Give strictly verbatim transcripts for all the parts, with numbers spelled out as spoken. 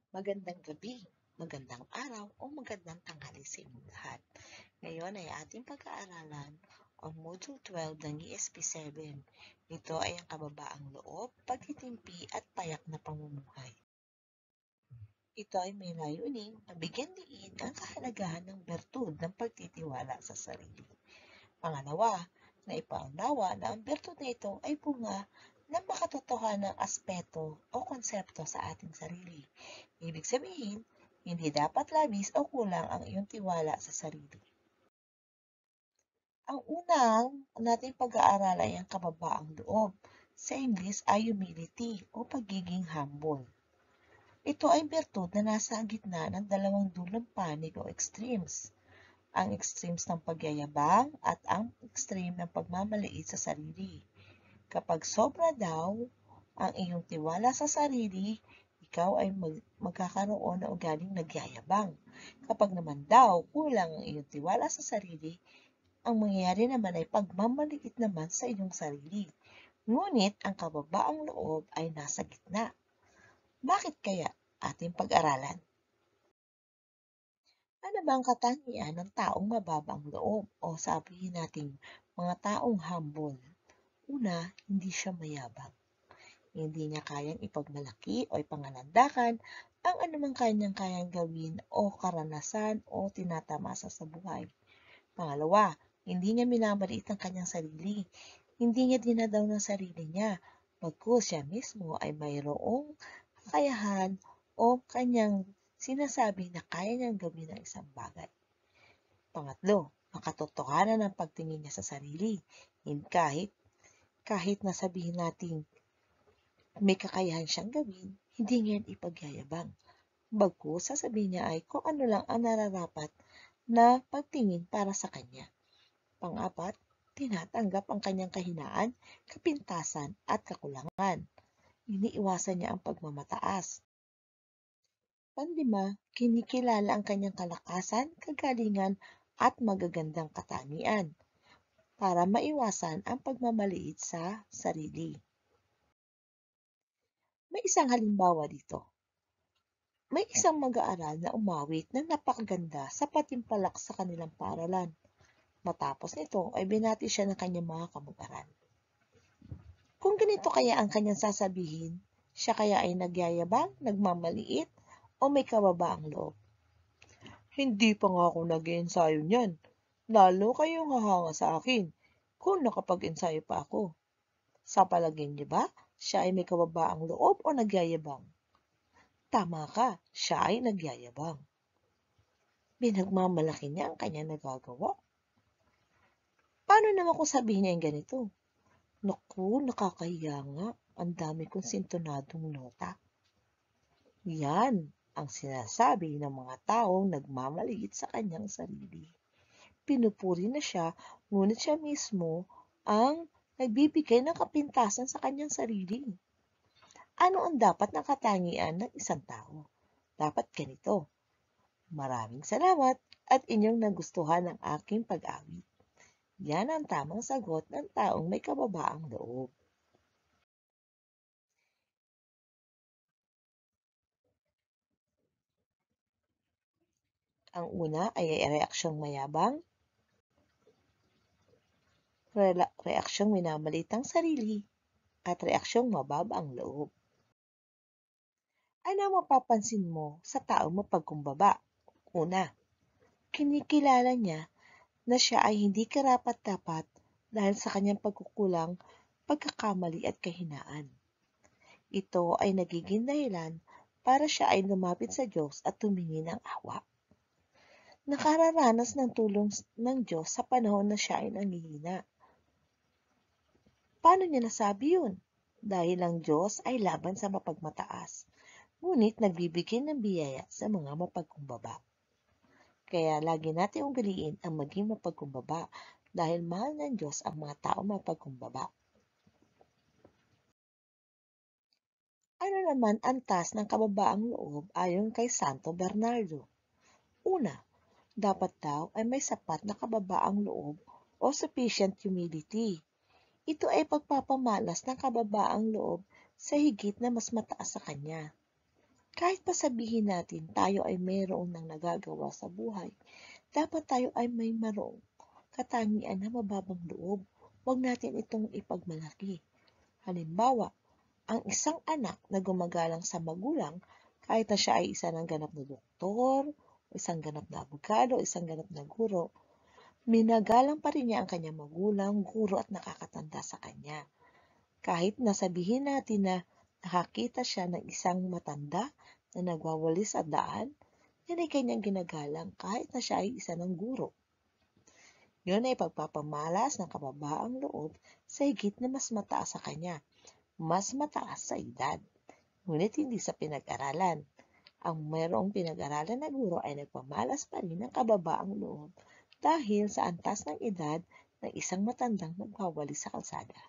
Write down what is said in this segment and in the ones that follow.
Magandang gabi, magandang araw o magandang tanghali sa inyong lahat. Ngayon ay ating pag-aaralan ang Module twelve ng E S P seven. Ito ay ang kababaang loob, pagtitimpi at payak na pamumuhay. Ito ay may layuning na bigyan diin ang kahalagahan ng bertud ng pagtitiwala sa sarili. Pangalawa, na ipaunawa na ang bertud na ito ay bunga ng makatotohanang aspeto o konsepto sa ating sarili. Ibig sabihin, hindi dapat labis o kulang ang iyong tiwala sa sarili. Ang unang nating pag-aaral ay ang kababaang loob. Sa English ay humility o pagiging humble. Ito ay bertud na nasa gitna ng dalawang dulong panig o extremes. Ang extremes ng pagyayabang at ang extreme ng pagmamaliit sa sarili. Kapag sobra daw ang iyong tiwala sa sarili, ikaw ay mag- magkakaroon ng ugaling nagyayabang. Kapag naman daw kulang ang iyong tiwala sa sarili, ang mangyayari naman ay pagmamaliit naman sa iyong sarili. Ngunit ang kababaang loob ay nasa gitna. Bakit kaya? Ating pag-aralan. Ano ba ang katangian ng taong mababang loob o sabihin natin mga taong humble? Una, hindi siya mayabang. Hindi niya kayang ipagmalaki o ipangalandakan ang anumang kanyang kayang gawin o karanasan o tinatamasa sa buhay. Pangalawa, hindi niya minamaliit ang kanyang sarili. Hindi niya dinadaw ng sarili niya, bagkus siya mismo ay mayroong kakayahan o kanyang sinasabi na kaya niyang gawin ang isang bagay. Pangatlo, makatotohanan ang pagtingin niya sa sarili. Kahit, kahit na sabihin natin may kakayahan siyang gawin, hindi niya yan ipagyayabang. Bagkus sasabihin niya ay kung ano lang ang nararapat na pagtingin para sa kanya. Pang-apat, tinatanggap ang kanyang kahinaan, kapintasan at kakulangan. Iniiwasan niya ang pagmamataas. Panlima, kinikilala ang kanyang kalakasan, kagalingan at magagandang katangian para maiwasan ang pagmamaliit sa sarili. May isang halimbawa dito. May isang mag-aaral na umawit ng napakaganda sa patimpalak sa kanilang paaralan. Matapos nito ay binati siya ng kanyang mga kamag-aral. Kung ganito kaya ang kanyang sasabihin, siya kaya ay nagyayabang, nagmamaliit, o may kababaang loob? Hindi pa nga ako nag-ensayo niyan. Lalo kayong hahanga sa akin kung nakapag-ensayo pa ako. Sa palagay niyo ba, siya ay may kababaang loob o nagyayabang? Tama ka, siya ay nagyayabang. Pinagmamalaki niya ang kanyang nagagawa. Paano naman kung sabihin niya yung ganito? Naku, nakakahiya nga. Ang dami kong sintonadong nota. Yan ang sinasabi ng mga taong nagmamaliit sa kanyang sarili. Pinupuri na siya, ngunit siya mismo ang nagbibigay ng kapintasan sa kanyang sarili. Ano ang dapat na katangian ng isang tao? Dapat ganito. Maraming salamat at inyong nagustuhan ang aking pag-awit. Yan ang tamang sagot ng taong may kababaang loob. Ang una ay reaksyong mayabang, reaksyong minamaliit ang sarili, at reaksyong mababa ang loob. Ano ang mapapansin mo sa taong mapagkumbaba? Una, kinikilala niya na siya ay hindi karapat-dapat dahil sa kanyang pagkukulang, pagkakamali at kahinaan. Ito ay nagiging dahilan para siya ay lumapit sa Diyos at tumingi ng awa. Nakararanas ng tulong ng Diyos sa panahon na siya ay nanghihina. Paano niya nasabi yun? Dahil ang Diyos ay laban sa mapagmataas, ngunit nagbibigay ng biyaya sa mga mapagkumbaba. Kaya lagi natin ugaliin ang maging mapagkumbaba dahil mahal ng Diyos ang mga tao mapagkumbaba. Ano naman ang taas ng kababaang loob ayon kay Santo Bernardo? Una, dapat daw ay may sapat na kababaang loob o sufficient humility. Ito ay pagpapamalas ng kababaang loob sa higit na mas mataas sa kanya. Kahit pa sabihin natin tayo ay mayroon ng nagagawa sa buhay, dapat tayo ay may mayroong katangian na mababang loob. Huwag natin itong ipagmalaki. Halimbawa, ang isang anak na gumagalang sa magulang, kahit na siya ay isa ng ganap na doktor, isang ganap na abogado, isang ganap na guro, minagalang pa rin niya ang kanyang magulang, guro at nakakatanda sa kanya. Kahit nasabihin natin na nakakita siya ng isang matanda na nagwawalis sa daan, yan ay kanyang ginagalang kahit na siya ay isa ng guro. Yun ay pagpapamalas ng kababaang loob sa higit na mas mataas sa kanya, mas mataas sa edad, ngunit hindi sa pinag-aralan. Ang mayroong pinag-aralan na guro ay nagpamalas pa rin ng kababaang loob dahil sa antas ng edad ng isang matandang nagwawalis sa kalsada.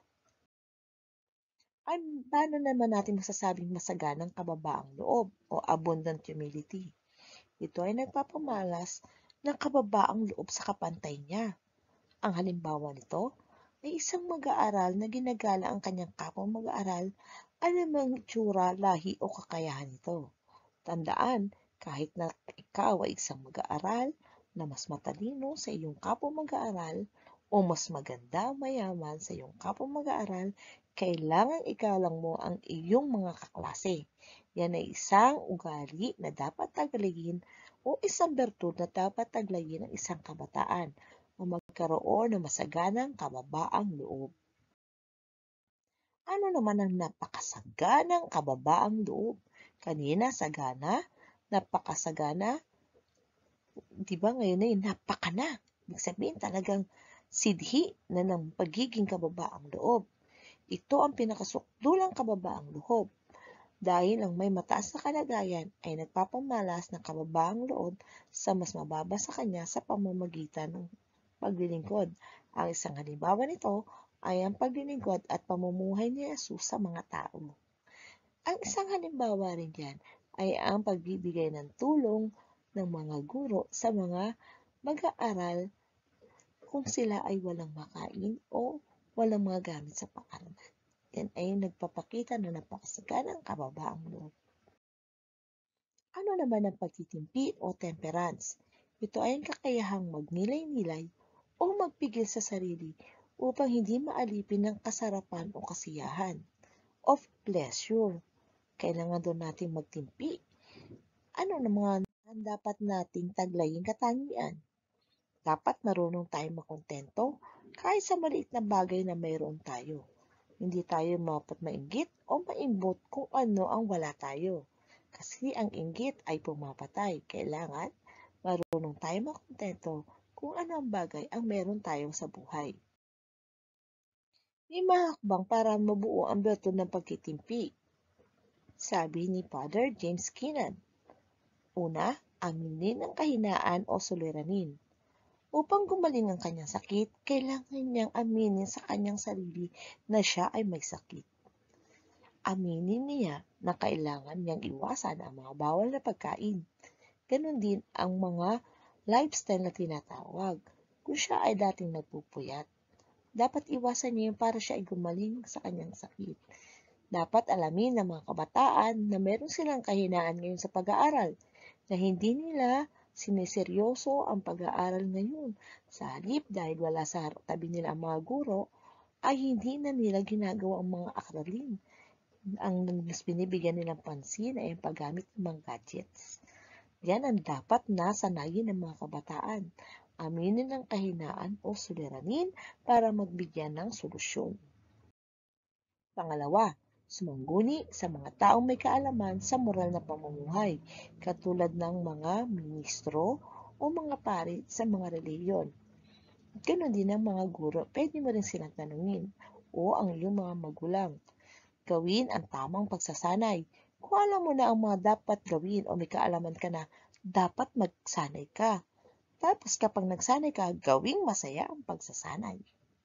Ay, paano naman natin masasabing masaganang kababaang loob o abundant humility? Ito ay nagpapamalas ng kababaang loob sa kapantay niya. Ang halimbawa nito ay isang mag-aaral na ginagala ang kanyang kapwa mag-aaral anumang itsura, lahi o kakayahan nito. Tandaan, kahit na ikaw ay isang mag-aaral na mas matalino sa iyong kapwa mag-aaral o mas maganda mayaman sa iyong kapwa mag-aaral, kailangan igalang mo ang iyong mga kaklase. Yan ay isang ugali na dapat taglayin o isang bertud na dapat taglayin ng isang kabataan o magkaroon ng masaganang kababaang loob. Ano naman ang napakasaganang kababaang loob? Kanina, sagana, napakasagana, di ba ngayon ay napaka na. Ibig sabihin talagang sidhi na ng pagiging kababaang loob. Ito ang pinakasukdulang kababaang loob. Dahil ang may mataas na kalagayan ay nagpapamalas ng kababaang loob sa mas mababa sa kanya sa pamamagitan ng paglilingkod. Ang isang halimbawa nito ay ang paglilingkod at pamumuhay ni Jesus sa mga tao. Ang isang halimbawa rin yan ay ang pagbibigay ng tulong ng mga guro sa mga mag-aaral kung sila ay walang makain o walang mga gamit sa paaralan. Yan ay nagpapakita na napakasaganang kababaang loob. Ano naman ang pagtitimpi o temperance? Ito ay ang kakayahang magnilay-nilay o magpigil sa sarili upang hindi maalipin ng kasarapan o kasiyahan of pleasure. Kailangan doon natin magtimpi. Ano na mga dapat nating taglaying katangian? Dapat marunong tayong makontento kahit sa maliit na bagay na mayroon tayo. Hindi tayo mapat mainggit o maimbot kung ano ang wala tayo. Kasi ang inggit ay pumapatay. Kailangan marunong tayo makontento kung ano ang bagay ang meron tayo sa buhay. May mga hakbang para mabuo ang bertud ng pagtitimpi. Sabi ni Father James Keenan. Una, aminin ang kahinaan o suliranin. Upang gumaling ang kanyang sakit, kailangan niyang aminin sa kanyang sarili na siya ay may sakit. Aminin niya na kailangan niyang iwasan ang mga bawal na pagkain. Ganon din ang mga lifestyle na tinatawag. Kung siya ay dating nagpupuyat, dapat iwasan niya para siya ay gumaling sa kanyang sakit. Dapat alamin ng mga kabataan na meron silang kahinaan ngayon sa pag-aaral, na hindi nila sineseryoso ang pag-aaral ngayon. Sa halip dahil wala sa tabi nila ang mga guro, ay hindi na nila ginagawa ang mga akralin. Ang mas binibigyan nilang pansin ay ang paggamit ng mga gadgets. Yan ang dapat na sanayin ng mga kabataan. Aminin ang kahinaan o suliranin para magbigyan ng solusyon. Pangalawa, sumangguni sa mga taong may kaalaman sa moral na pamumuhay, katulad ng mga ministro o mga pari sa mga reliyon. Ganon din ang mga guro, pwede mo rin silang tanungin, o ang iyong mga magulang. Gawin ang tamang pagsasanay. Kung alam mo na ang mga dapat gawin o may kaalaman ka na, dapat magsanay ka. Tapos kapag nagsanay ka, gawing masaya ang pagsasanay.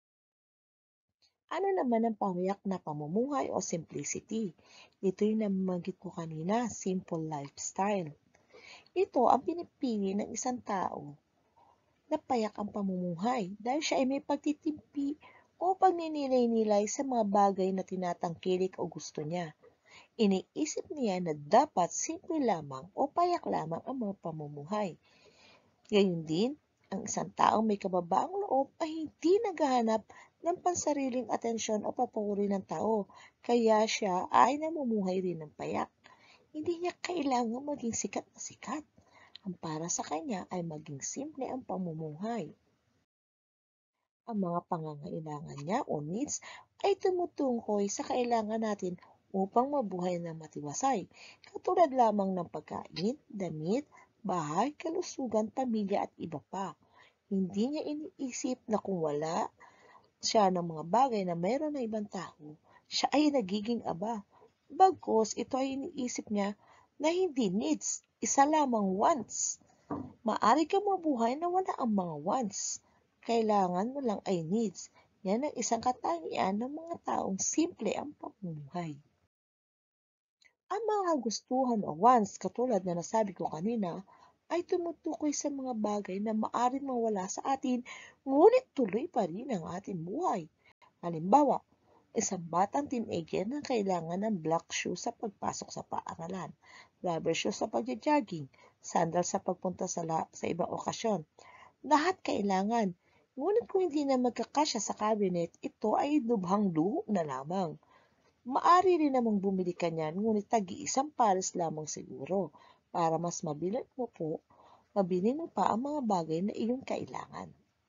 Ano naman ang pawiyak na pamumuhay o simplicity? Ito yung nabanggit ko kanina, simple lifestyle. Ito ang pinipili ng isang tao na payak ang pamumuhay dahil siya ay may pagtitimpi o pagninilay-nilay sa mga bagay na tinatangkilik o gusto niya. Iniisip niya na dapat simple lamang o payak lamang ang mga pamumuhay. Gayun din, ang isang taong may kababaang loob ay hindi naghahanap ng pansariling atensyon o papuri ng tao, kaya siya ay namumuhay rin ng payak. Hindi niya kailangang maging sikat na sikat. Ang para sa kanya ay maging simple ang pamumuhay. Ang mga pangangailangan niya o needs ay tumutukoy sa kailangan natin upang mabuhay na matiwasay, katulad lamang ng pagkain, damit, bahay, kalusugan, pamilya at iba pa. Hindi niya iniisip na kung wala siya ng mga bagay na mayroon ng ibang tao, siya ay nagiging aba. Bagkus ito ay iniisip niya na hindi needs, isa lamang wants. Maari kang mabuhay na wala ang mga wants. Kailangan mo lang ay needs. Yan ang isang katangian ng mga taong simple ang pamumuhay. Ang mga gustuhan o wants, katulad na nasabi ko kanina, ay tumutukoy sa mga bagay na maaaring mawala sa atin, ngunit tuloy pa rin ang ating buhay. Halimbawa, isang batang teenager na kailangan ng black shoes sa pagpasok sa paaralan, rubber shoes sa pagja-jogging, sandals sa pagpunta sa, la- sa ibang okasyon. Lahat kailangan. Ngunit kung hindi na magkakasya sa cabinet, ito ay lubhang luho na lamang. Maari rin namang bumili ka niyan, ngunit tagi-isang pares lamang siguro, para mas mabili mo po, mabili mo pa ang mga bagay na iyong kailangan.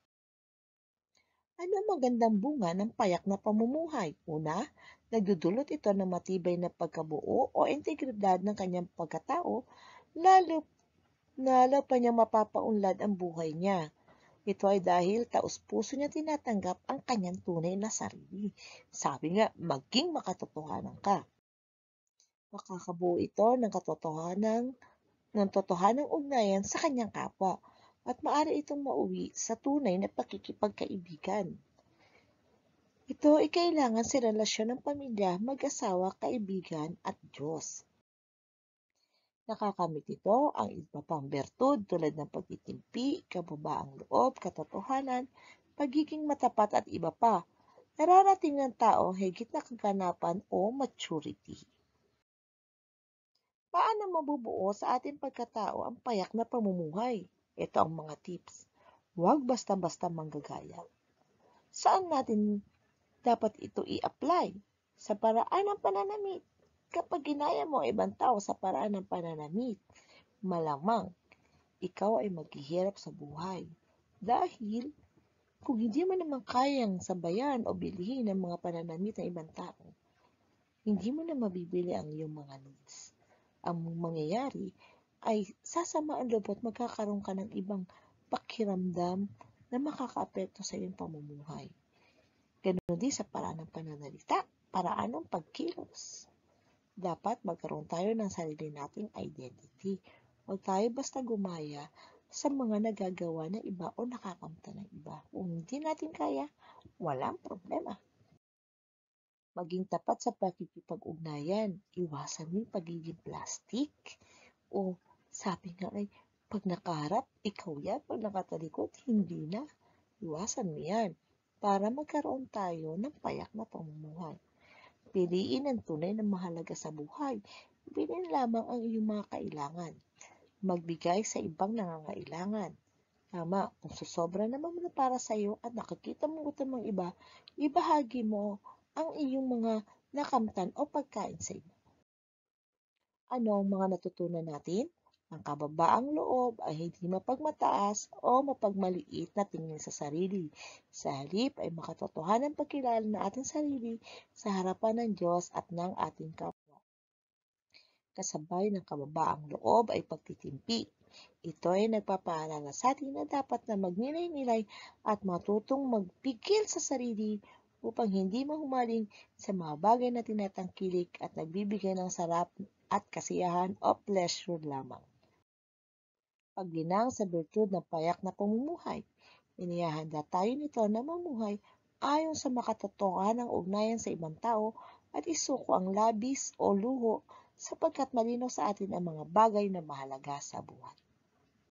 Ano ang magandang bunga ng payak na pamumuhay? Una, nagdudulot ito ng matibay na pagkabuo o integridad ng kanyang pagkatao, lalo na lalo pa niyang mapapaunlad ang buhay niya. Ito ay dahil taos-puso niya tinatanggap ang kanyang tunay na sarili. Sabi nga, maging makatotohanan ka. Makakabuo ito ng katotohanan ng totohanang ugnayan sa kanyang kapwa at maaari itong mauwi sa tunay na pakikipagkaibigan. Ito ay kailangan sa relasyon ng pamilya, mag-asawa, kaibigan at Diyos. Nakakamit ito ang iba pang bertud tulad ng pagtitimpi, kababaang loob, katotohanan, pagiging matapat at iba pa. Nararating ng tao higit na kaganapan o maturity. Paano mabubuo sa ating pagkatao ang payak na pamumuhay? Ito ang mga tips. Huwag basta-basta manggagaya. Saan natin dapat ito i-apply? Sa paraan ng pananamit. Kapag ginaya mo ang ibang tao sa paraan ng pananamit, malamang ikaw ay maghihirap sa buhay. Dahil kung hindi mo naman kayang sabayan o bilhin ang mga pananamit ng ibang tao, hindi mo na mabibili ang iyong mga needs. Ang mangyayari ay sasama ang loob at magkakaroon ka ng ibang pakiramdam na makakaapekto sa iyong pamumuhay. Ganun din sa paraan ng pananalita, paraan ng pagkilos. Dapat magkaroon tayo ng sarili nating identity. Huwag tayo basta gumaya sa mga nagagawa ng iba o nakakamta ng iba. Kung hindi natin kaya, walang problema. Maging tapat sa pakikipag-ugnayan. Iwasan mo yung pagiging plastic. O sabi nga ay, pag nakaharap, ikaw yan. Pag nakatalikod, hindi na. Iwasan mo yan para magkaroon tayo ng payak na pamumuhay. Piliin ang tunay na mahalaga sa buhay. Bilhin lamang ang iyong mga kailangan. Magbigay sa ibang nangangailangan. Tama, kung susobra naman na para sa iyo at nakikita mo gutom ng iba, ibahagi mo ang iyong mga nakamtan o pagkain sa iba. Ano ang mga natutunan natin? Ang kababaang loob ay hindi mapagmataas o mapagmaliit na tingin sa sarili. Sa halip ay makatotohanan pagkilala ng ating sarili sa harapan ng Diyos at ng ating kapwa. Kasabay ng kababaang loob ay pagtitimpi. Ito ay nagpapaalala sa atin na dapat na magnilay-nilay at matutong magpigil sa sarili upang hindi mahumaling sa mga bagay na tinatangkilik at nagbibigay ng sarap at kasiyahan o pleasure lamang. Paglinang sa bertud ng payak na pamumuhay, inihahanda tayo nito na mamuhay ayon sa makatotohanan ng ugnayan sa ibang tao at isuko ang labis o luho sapagkat malinaw sa atin ang mga bagay na mahalaga sa buhay.